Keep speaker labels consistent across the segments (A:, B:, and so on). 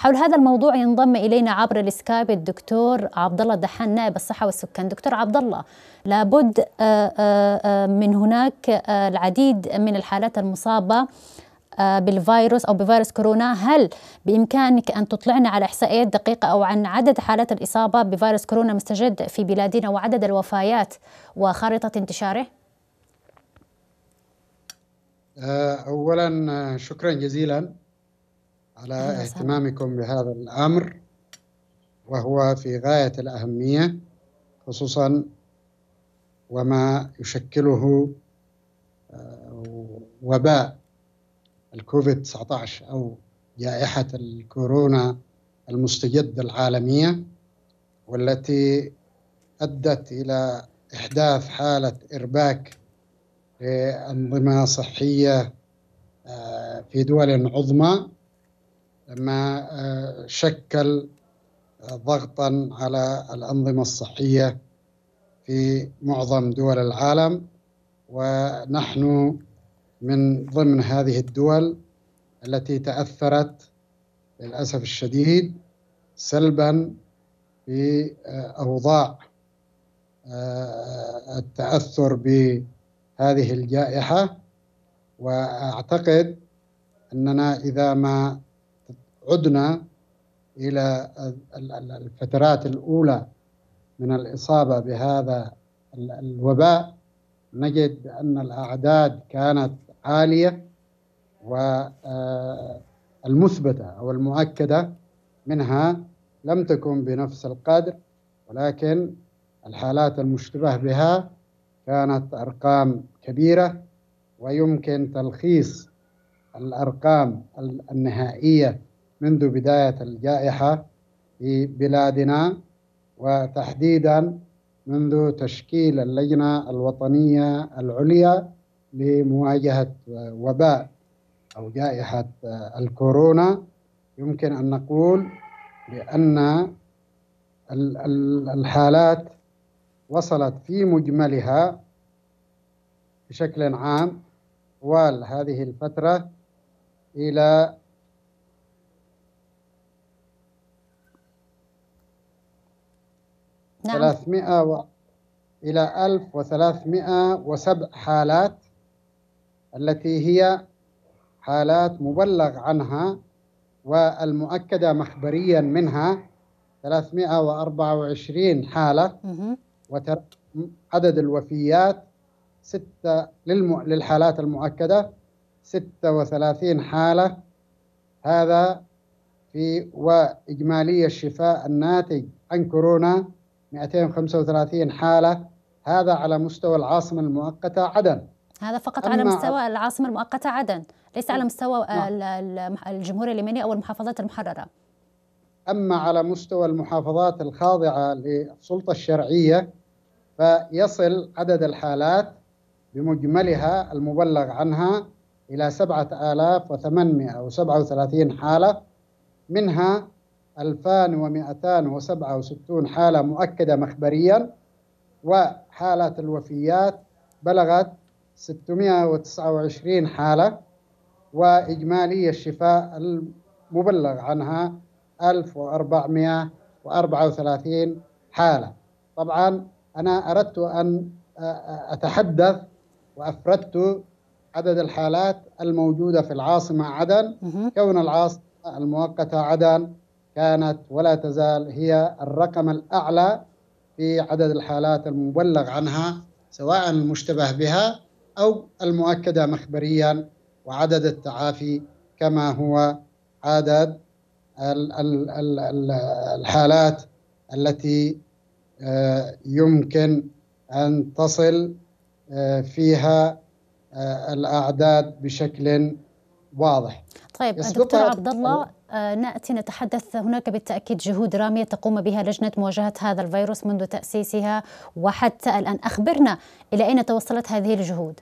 A: حول هذا الموضوع ينضم إلينا عبر السكايب الدكتور عبد الله الدحان نائب الصحة والسكان. دكتور عبد الله، لابد من هناك العديد من الحالات المصابة بالفيروس أو بفيروس كورونا. هل بإمكانك أن تطلعنا على إحصائيات دقيقة أو عن عدد حالات الإصابة بفيروس كورونا مستجد في بلادنا وعدد الوفيات وخارطة انتشاره؟
B: أولا شكرا جزيلا على اهتمامكم بهذا الأمر، وهو في غاية الأهمية، خصوصا وما يشكله وباء الكوفيد 19 أو جائحة الكورونا المستجدة العالمية، والتي أدت إلى إحداث حالة إرباك لأنظمة صحية في دول عظمى، ما شكل ضغطا على الأنظمة الصحية في معظم دول العالم، ونحن من ضمن هذه الدول التي تأثرت للأسف الشديد سلبا في أوضاع التأثر بهذه الجائحة. وأعتقد أننا إذا ما عدنا إلى الفترات الأولى من الإصابة بهذا الوباء نجد أن الأعداد كانت عالية، والمثبتة أو المؤكدة منها لم تكن بنفس القدر، ولكن الحالات المشتبه بها كانت أرقام كبيرة، ويمكن تلخيص الأرقام النهائية منذ بداية الجائحة في بلادنا، وتحديدا منذ تشكيل اللجنة الوطنية العليا لمواجهة وباء أو جائحة الكورونا. يمكن أن نقول بأن الحالات وصلت في مجملها بشكل عام طوال هذه الفترة إلى
A: نعم.
B: 300 إلى 1307 حالات، التي هي حالات مبلغ عنها والمؤكدة مخبريا منها 324 حالة، وعدد الوفيات للحالات المؤكدة 36 حالة. هذا وإجمالي الشفاء الناتج عن كورونا 235 حالة. هذا على مستوى العاصمة المؤقتة عدن.
A: هذا فقط على مستوى العاصمة المؤقتة عدن، ليس على مستوى الجمهورية اليمنية أو المحافظات المحررة.
B: أما على مستوى المحافظات الخاضعة للسلطة الشرعية فيصل عدد الحالات بمجملها المبلغ عنها إلى 7837 حالة، منها 2267 حالة مؤكدة مخبريا، وحالات الوفيات بلغت 629 حالة، وإجمالي الشفاء المبلغ عنها 1434 حالة. طبعا أنا أردت أن أتحدث وأفردت عدد الحالات الموجودة في العاصمة عدن، كون العاصمة المؤقتة عدن كانت ولا تزال هي الرقم الأعلى في عدد الحالات المبلغ عنها، سواء المشتبه بها أو المؤكدة مخبريا، وعدد التعافي كما هو عدد الحالات التي يمكن أن تصل فيها الأعداد بشكل واضح.
A: طيب دكتور عبد الله، نأتي نتحدث هناك بالتأكيد جهود رامية تقوم بها لجنة مواجهة هذا الفيروس منذ تأسيسها وحتى الآن. أخبرنا إلى أين توصلت هذه الجهود؟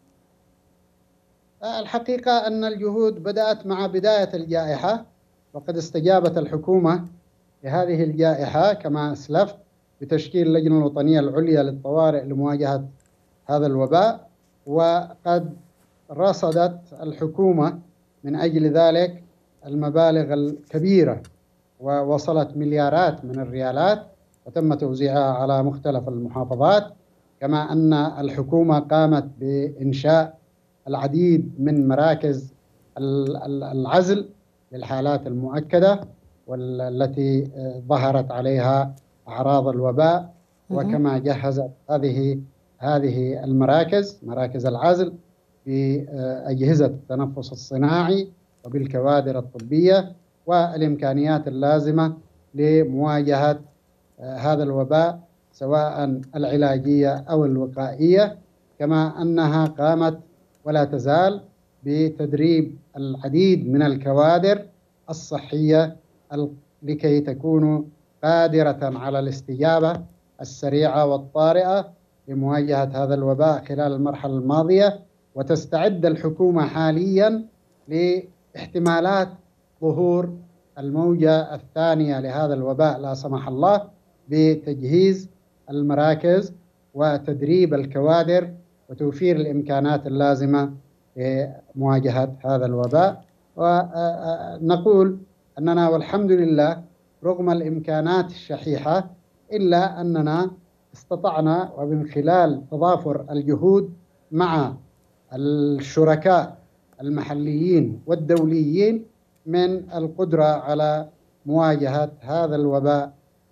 B: الحقيقة أن الجهود بدأت مع بداية الجائحة، وقد استجابت الحكومة لهذه الجائحة كما أسلفت بتشكيل اللجنة الوطنية العليا للطوارئ لمواجهة هذا الوباء، وقد رصدت الحكومة من أجل ذلك المبالغ الكبيرة ووصلت مليارات من الريالات وتم توزيعها على مختلف المحافظات، كما أن الحكومة قامت بإنشاء العديد من مراكز العزل للحالات المؤكدة والتي ظهرت عليها أعراض الوباء، وكما جهزت هذه المراكز، مراكز العزل، بأجهزة التنفس الصناعي وبالكوادر الطبية والإمكانيات اللازمة لمواجهة هذا الوباء سواء العلاجية أو الوقائية، كما أنها قامت ولا تزال بتدريب العديد من الكوادر الصحية لكي تكون قادرة على الاستجابة السريعة والطارئة لمواجهة هذا الوباء خلال المرحلة الماضية. وتستعد الحكومة حاليا لاحتمالات ظهور الموجة الثانية لهذا الوباء لا سمح الله، بتجهيز المراكز وتدريب الكوادر وتوفير الإمكانات اللازمة لمواجهة هذا الوباء. ونقول أننا والحمد لله رغم الإمكانات الشحيحة إلا أننا استطعنا، ومن خلال تضافر الجهود مع الشركاء المحليين والدوليين، من القدرة على مواجهة هذا الوباء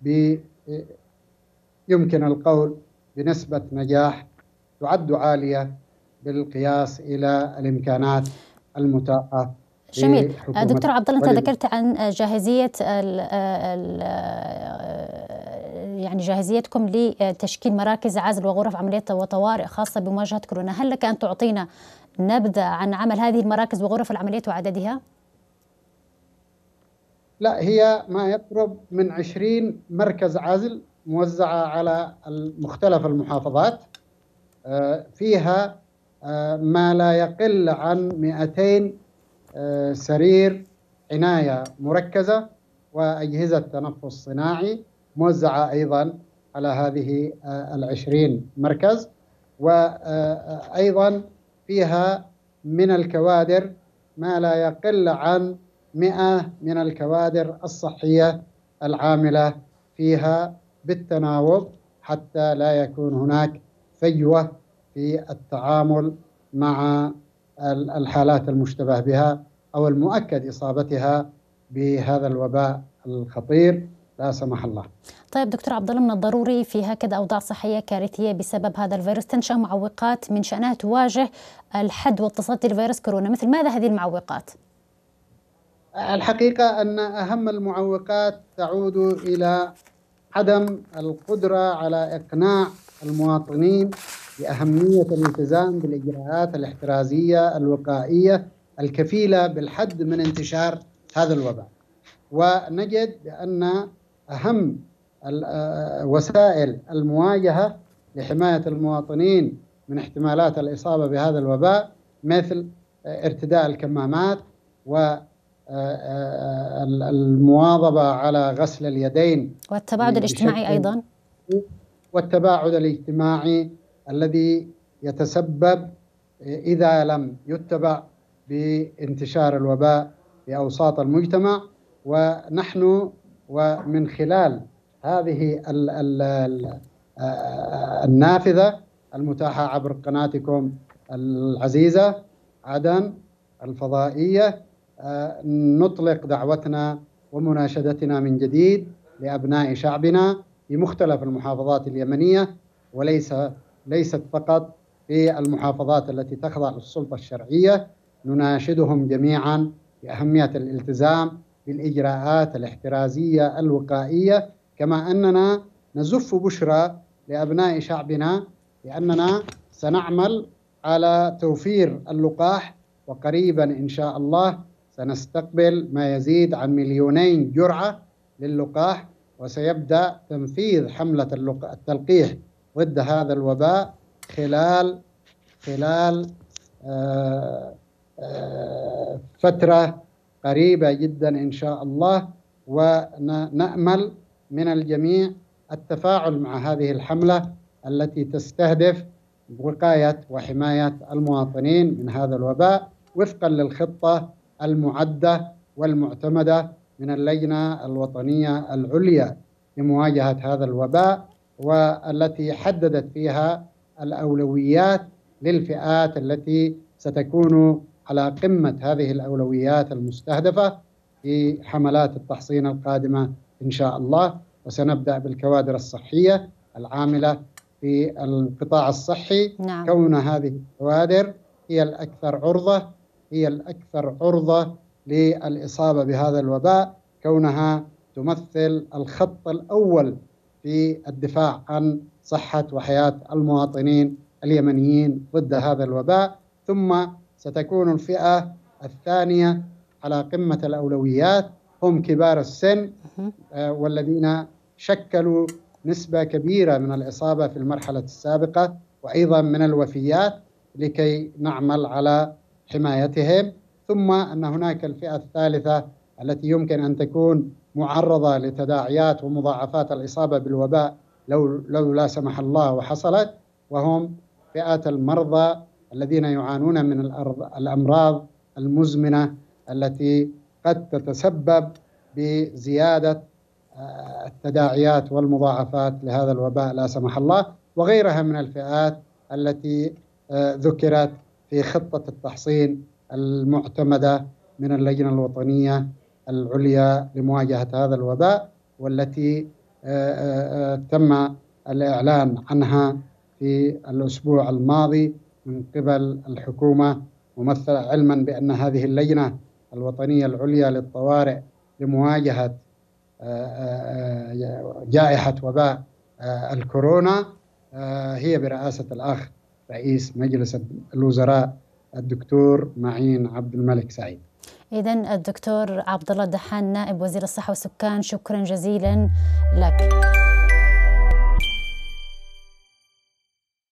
B: يمكن القول بنسبة نجاح تعد عالية بالقياس إلى الإمكانات المتاحة.
A: جميل. دكتور عبد الله، أنت ذكرت عن جاهزية يعني جاهزيتكم لتشكيل مراكز عزل وغرف عمليات وطوارئ خاصة بمواجهة كورونا. هل لك أن تعطينا نبذة عن عمل هذه المراكز وغرف العمليات وعددها؟
B: لا، هي ما يقرب من 20 مركز عزل موزعة على مختلف المحافظات، فيها ما لا يقل عن 200 سرير عناية مركزة وأجهزة تنفس صناعي موزعة أيضا على هذه 20 مركز، وأيضا فيها من الكوادر ما لا يقل عن 100 من الكوادر الصحية العاملة فيها بالتناوب، حتى لا يكون هناك فجوة في التعامل مع الحالات المشتبه بها أو المؤكد إصابتها بهذا الوباء الخطير لا سمح الله.
A: طيب دكتور عبد الله، من الضروري في هكذا أوضاع صحية كارثية بسبب هذا الفيروس تنشأ معوقات من شأنها تواجه الحد والتصدي لفيروس كورونا، مثل ماذا هذه المعوقات؟
B: الحقيقة أن أهم المعوقات تعود إلى عدم القدرة على إقناع المواطنين بأهمية الالتزام بالإجراءات الاحترازية الوقائية الكفيلة بالحد من انتشار هذا الوباء. ونجد بأن أهم وسائل المواجهة لحماية المواطنين من احتمالات الإصابة بهذا الوباء مثل ارتداء الكمامات والمواظبة على غسل اليدين
A: والتباعد الاجتماعي أيضا،
B: والتباعد الاجتماعي الذي يتسبب إذا لم يتبع بانتشار الوباء في أوساط المجتمع. ونحن ومن خلال هذه النافذة المتاحة عبر قناتكم العزيزة عدن الفضائية، نطلق دعوتنا ومناشدتنا من جديد لأبناء شعبنا في مختلف المحافظات اليمنية، ليست فقط في المحافظات التي تخضع للسلطة الشرعية. نناشدهم جميعا بأهمية الالتزام بالإجراءات الاحترازية الوقائية، كما أننا نزف بشرى لأبناء شعبنا لأننا سنعمل على توفير اللقاح، وقريبا إن شاء الله سنستقبل ما يزيد عن 2,000,000 جرعة للقاح، وسيبدأ تنفيذ حملة التلقيح ضد هذا الوباء خلال فترة قريبة جدا إن شاء الله. ونأمل من الجميع التفاعل مع هذه الحملة التي تستهدف وقاية وحماية المواطنين من هذا الوباء وفقا للخطة المعدة والمعتمدة من اللجنة الوطنية العليا لمواجهة هذا الوباء، والتي حددت فيها الأولويات للفئات التي ستكون على قمة هذه الأولويات المستهدفة في حملات التحصين القادمة إن شاء الله. وسنبدأ بالكوادر الصحية العاملة في القطاع الصحي.
A: نعم.
B: كون هذه الكوادر هي الأكثر عرضة للإصابة بهذا الوباء، كونها تمثل الخط الأول في الدفاع عن صحة وحياة المواطنين اليمنيين ضد هذا الوباء. ثم ستكون الفئة الثانية على قمة الأولويات هم كبار السن، والذين شكلوا نسبة كبيرة من الإصابة في المرحلة السابقة وأيضا من الوفيات، لكي نعمل على حمايتهم. ثم أن هناك الفئة الثالثة التي يمكن أن تكون معرضة لتداعيات ومضاعفات الإصابة بالوباء لو لا سمح الله وحصلت، وهم فئة المرضى الذين يعانون من الأمراض المزمنة التي قد تتسبب بزيادة التداعيات والمضاعفات لهذا الوباء لا سمح الله، وغيرها من الفئات التي ذكرت في خطة التحصين المعتمدة من اللجنة الوطنية العليا لمواجهة هذا الوباء، والتي تم الإعلان عنها في الأسبوع الماضي من قبل الحكومة، ممثلة علما بأن هذه اللجنة الوطنية العليا للطوارئ لمواجهة جائحة وباء الكورونا هي برئاسة الأخ رئيس مجلس الوزراء الدكتور معين عبد الملك سعيد.
A: إذن الدكتور عبد الله الدحان نائب وزير الصحة والسكان، شكرا جزيلا لك.